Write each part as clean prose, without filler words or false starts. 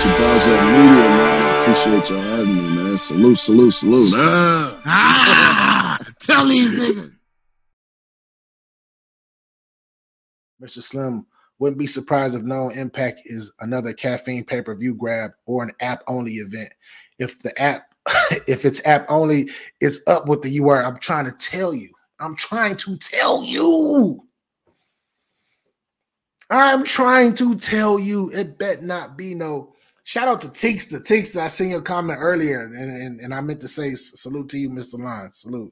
Bowser Media, man. I appreciate y'all having me, man. Salute, salute, salute. Tell these niggas. Mr. Slim, wouldn't be surprised if No Impact is another caffeine pay-per-view grab or an app-only event. If the app, if it's app-only, it's up with the URL. I'm trying to tell you. I'm trying to tell you. It bet not be no. Shout out to Teekster. Teekster, I seen your comment earlier, and I meant to say salute to you, Mr. Line. Salute.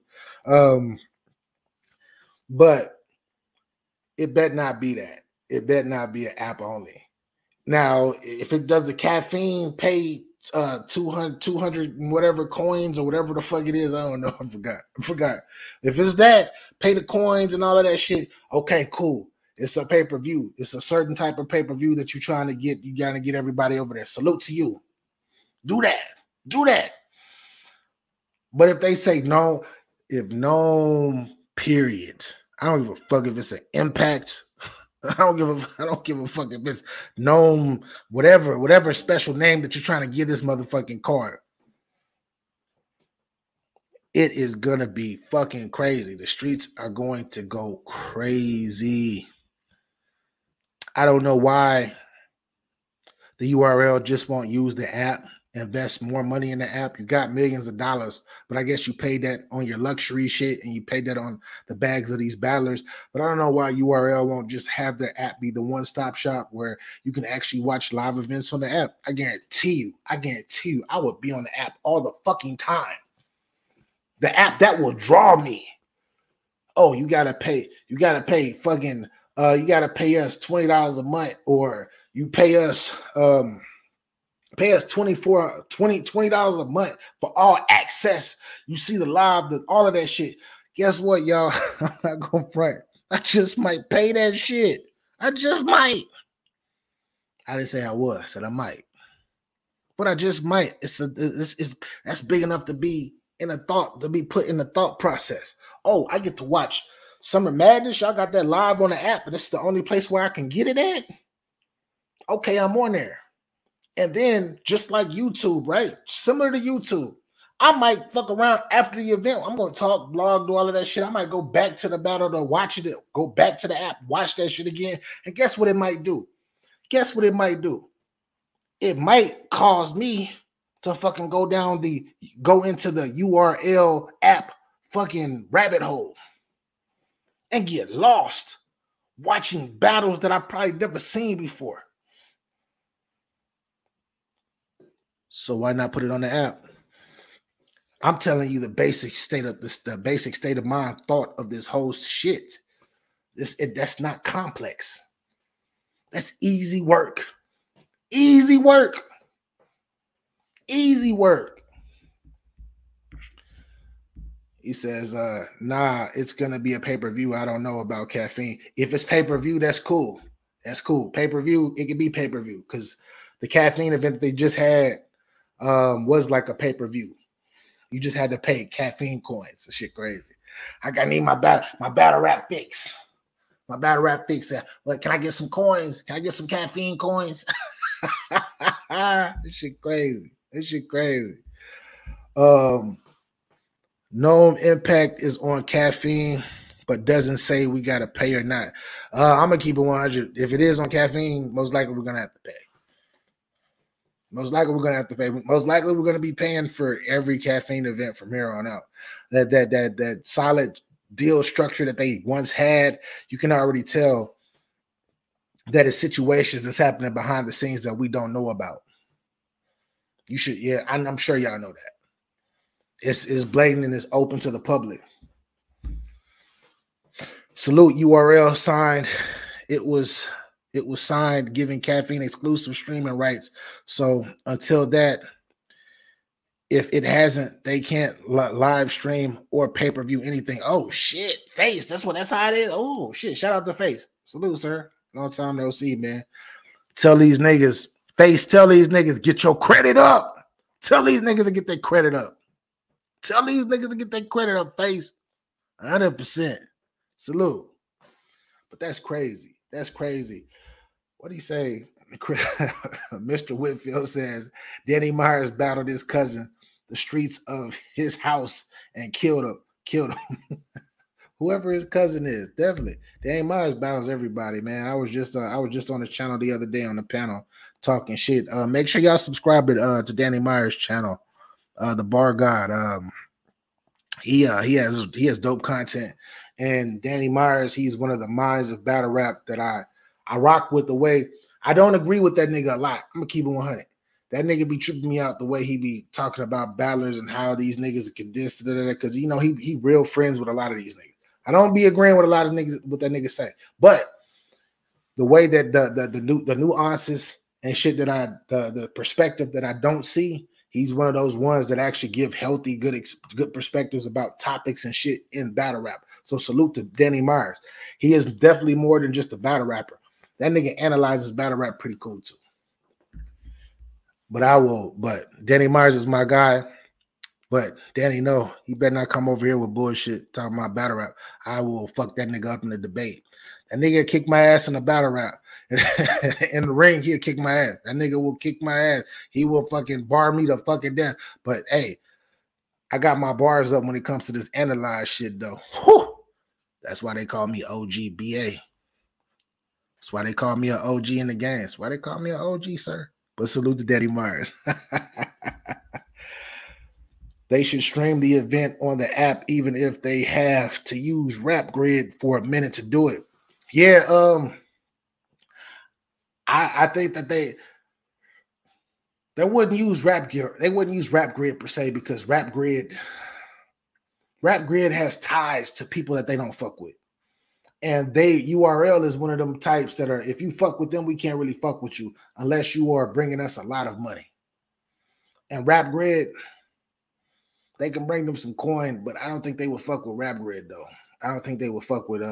But it bet not be that. It bet not be an app only. Now, if it does the caffeine pay 200 and whatever coins or whatever the fuck it is, I don't know. I forgot. If it's that, pay the coins and all of that shit. Okay, cool. It's a pay-per-view. It's a certain type of pay-per-view that you're trying to get. You gotta get everybody over there. Salute to you. Do that. But if they say no, period. I don't give a fuck if it's an Impact. I don't give a fuck if it's Gnome, whatever special name that you're trying to give this motherfucking card. It is gonna be fucking crazy. The streets are going to go crazy. I don't know why the URL just won't use the app, invest more money in the app. You got millions of dollars, but I guess you paid that on your luxury shit and you paid that on the bags of these battlers. But I don't know why URL won't just have their app be the one-stop shop where you can actually watch live events on the app. I guarantee you, I would be on the app all the fucking time. The app that will draw me. Oh, you gotta pay fucking you gotta pay us $20 a month, or you pay us $20 a month for all access. You see the live, all of that shit. Guess what, y'all? I'm not gonna front. I just might pay that shit. I just might. I didn't say I was. I said I might. But I just might. That's big enough to be put in the thought process. Oh, I get to watch Summer Madness. Y'all got that live on the app, but this is the only place where I can get it at. Okay, I'm on there. And then, just like YouTube, right? Similar to YouTube, I might fuck around after the event. I'm going to talk, blog, do all of that shit. I might go back to the battle to watch it, go back to the app, watch that shit again. And guess what it might do? It might cause me to fucking go into the URL app fucking rabbit hole and get lost watching battles that I probably never seen before. So why not put it on the app? I'm telling you the basic state of mind thought of this whole shit. That's not complex. That's easy work. Easy work. He says, nah, it's gonna be a pay-per-view. I don't know about caffeine. If it's pay-per-view, that's cool. Pay-per-view, it can be pay-per-view because the caffeine event they just had was like a pay-per-view. You just had to pay caffeine coins. That shit crazy. I need my battle rap fix. My battle rap fix. Like, can I get some coins? Can I get some caffeine coins? This shit crazy. No Impact is on caffeine, but doesn't say we gotta pay or not. I'm gonna keep it 100. If it is on caffeine, most likely we're gonna have to pay. Most likely we're going to be paying for every caffeine event from here on out. That solid deal structure that they once had, you can already tell that it's situations that's happening behind the scenes that we don't know about. I'm sure y'all know that. It's blatant and it's open to the public. Salute URL signed. It was signed giving caffeine exclusive streaming rights. So until that, if it hasn't, they can't live stream or pay-per-view anything. Oh shit, Face. That's how it is. Oh shit. Shout out to Face. Salute, sir. Long time no see, man. Tell these niggas, Face, get your credit up. Tell these niggas to get their credit up. Face. 100%. Salute. But that's crazy. What do you say? Mr. Whitfield says Danny Myers battled his cousin the streets of his house and killed him. Whoever his cousin is, definitely. Danny Myers battles everybody, man. I was just on his channel the other day on the panel talking shit. Make sure y'all subscribe to Danny Myers' channel, the Bar God. He has dope content, and Danny Myers, he's one of the minds of battle rap that I rock with. The way I don't agree with that nigga a lot. I'm gonna keep it 100. That nigga be tripping me out the way he be talking about battlers and how these niggas are condensed, because you know he real friends with a lot of these niggas. I don't be agreeing with a lot of niggas what that nigga say, but the way that the nuances and shit that the perspective that I don't see, he's one of those ones that actually give healthy, good perspectives about topics and shit in battle rap. So salute to Danny Myers. He is definitely more than just a battle rapper. That nigga analyzes battle rap pretty cool too. But Danny Myers is my guy. But Danny, no, he better not come over here with bullshit talking about battle rap. I will fuck that nigga up in the debate. That nigga kick my ass in the battle rap. In the ring, he'll kick my ass. That nigga will kick my ass. He will fucking bar me to fucking death. But hey, I got my bars up when it comes to this analyze shit though. Whew. That's why they call me OGBA. That's why they call me an OG in the game. That's why they call me an OG, sir. But salute to Danny Myers. They should stream the event on the app, even if they have to use Rap Grid for a minute to do it. Yeah, I think that they wouldn't use Rap Grid. They wouldn't use Rap Grid per se, because Rap Grid has ties to people that they don't fuck with. And URL is one of them types that are, if you fuck with them, we can't really fuck with you unless you are bringing us a lot of money. And Rap Grid, they can bring them some coin, but I don't think they would fuck with Rap Grid though. I don't think they would fuck with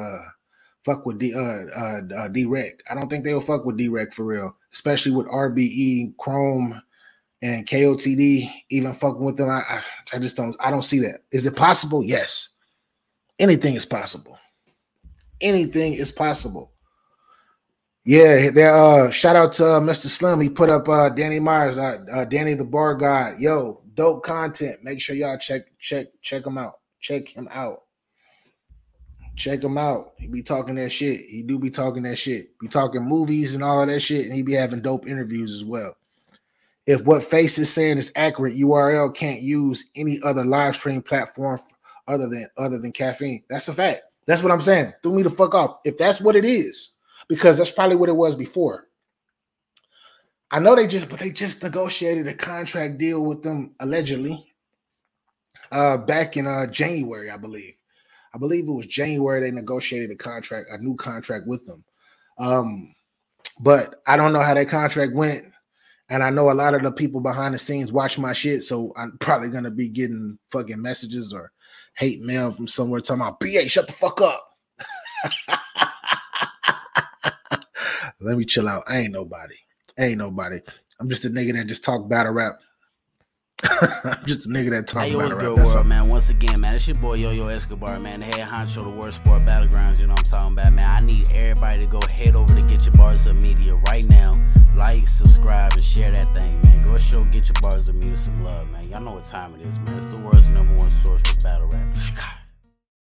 D-Rec. I don't think they will fuck with D-Rec for real, especially with RBE, Chrome, and KOTD even fucking with them. I just don't see that. Is it possible? Yes. Anything is possible. Anything is possible. Yeah, there. Shout out to Mr. Slim. He put up Danny Myers, Danny the Bar God. Yo, dope content. Make sure y'all check him out. Check him out. Check him out. He be talking that shit. He do be talking that shit. Be talking movies and all of that shit, and he be having dope interviews as well. If what Face is saying is accurate, URL can't use any other live stream platform other than Caffeine. That's a fact. That's what I'm saying. Threw me the fuck off. If that's what it is, because that's probably what it was before. I know they just negotiated a contract deal with them allegedly back in January, I believe. I believe it was January they negotiated a new contract with them. But I don't know how that contract went. And I know a lot of the people behind the scenes watch my shit, so I'm probably going to be getting fucking messages or hate mail from somewhere talking about, BA, shut the fuck up. Let me chill out. I ain't nobody. I'm just a nigga that just talk battle rap. I'm just a nigga that talk battle rap. That's world, man. Once again, man, it's your boy Yo-Yo Escobar, man. The head honcho, the world sport battlegrounds. You know what I'm talking about, man. I need everybody to go head over to Get Your Bars Up Media right now. Like, subscribe, and share that thing, man. Go show Get Your Bars Up Media some love, man. Y'all know what time it is, man. It's the world's #1 source for battle rap.